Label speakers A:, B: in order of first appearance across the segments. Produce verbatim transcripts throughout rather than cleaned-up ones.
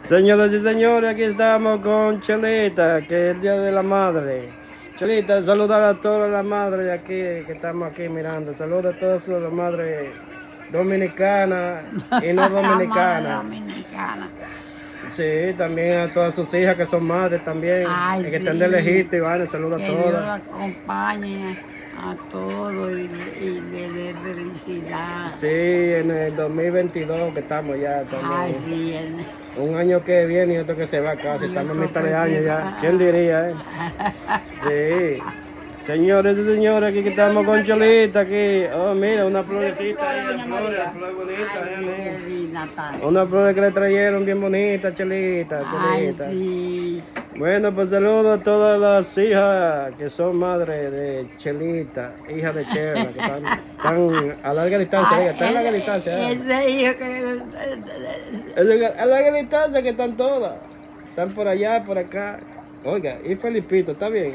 A: Señoras y señores, aquí estamos con Chelita, que es el Día de la Madre. Chelita, saludar a todas las madres aquí, que estamos aquí mirando. Saluda a todas las madres dominicanas y no dominicanas.
B: Dominicana.
A: Sí, también a todas sus hijas que son madres también.
B: Ay,
A: y que
B: sí.
A: estén de lejito, Iván, saluda a
B: Que Dios la
A: todas.
B: acompañe a todos y, y le dé felicidad.
A: Sí, en el dos mil veintidós que estamos ya también.
B: Ay, sí. el-
A: Un año que viene y otro que se va casi,
B: Y
A: estamos en
B: otro
A: mitad
B: que
A: de
B: se
A: año
B: va.
A: ya. ¿Quién diría, eh? Sí. Señores y señores, aquí que estamos con Chelita, aquí. Oh, mira, una florecita ahí, la flor, la flor bonita,
B: Ay,
A: eh,
B: qué
A: mira.
B: linda está.
A: Una flor que le trajeron bien bonita, Chelita,
B: Ay,
A: Chelita.
B: sí.
A: Bueno, pues saludo a todas las hijas que son madres de Chelita, hijas de Chela, que están, están a larga distancia,
B: Ay,
A: están a larga
B: ese-
A: distancia. eh.
B: Ese hijo que...
A: Es a larga distancia que están todas. Están por allá, por acá. Oiga, y Felipito, ¿está bien?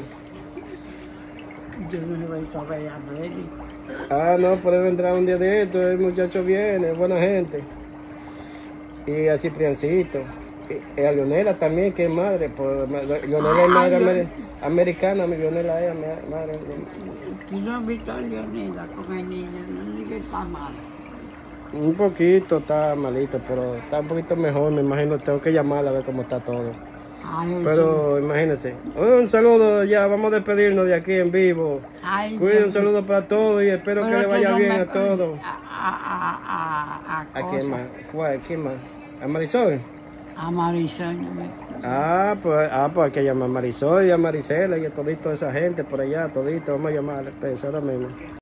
B: Yo no voy a ver a Freddy.
A: Ah, no, por él vendrá un día de esto. El muchacho viene, es buena gente. Y a Cipriancito. Y, y a Leonela también, que es madre. Por, Leonela es madre
B: Ay,
A: amer- americana, mi Leonela es ma- madre.
B: Si no has visto a Leonela con el niño, no digas que está mal.
A: Un poquito está malito, pero está un poquito mejor. Me imagino, tengo que llamarla a ver cómo está todo.
B: Ay,
A: Pero imagínense. Un saludo, ya vamos a despedirnos de aquí en vivo.
B: Ay,
A: Cuide, un
B: Dios.
A: saludo para todos y espero que
B: Pero
A: le vaya
B: no
A: bien
B: me-
A: a todos.
B: A, a, a, a,
A: ¿A
B: cosa.
A: quién más? ¿Cuál? ¿Quién más? ¿A Marisol?
B: A Marisol. no me-
A: Ah, pues, ah, pues hay que llamar a Marisol y a Maricela y a todito esa gente por allá, todito. Vamos a llamarle, pues, ahora mismo.